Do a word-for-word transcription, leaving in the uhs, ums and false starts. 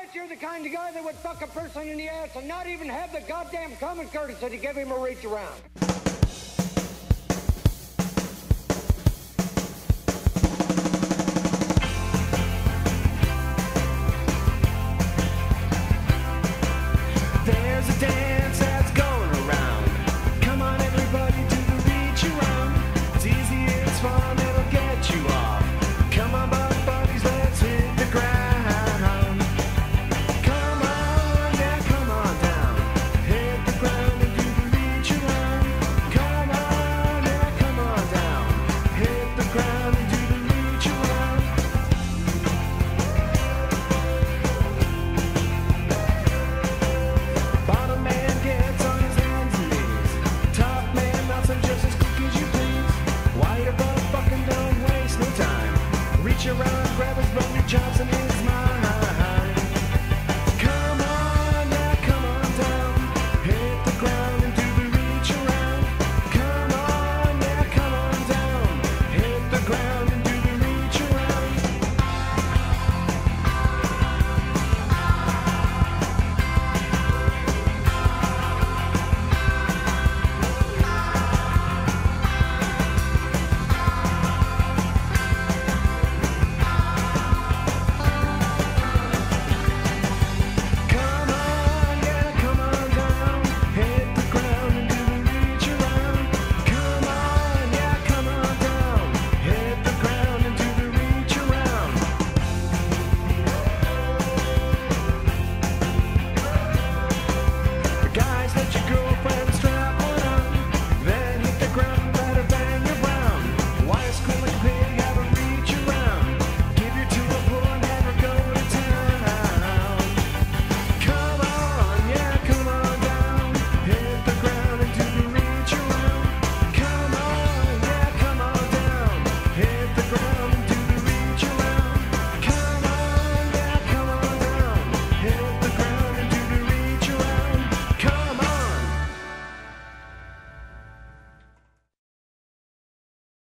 bet you're the kind of guy that would fuck a person in the ass and not even have the goddamn common courtesy to give him a reach around. There's a day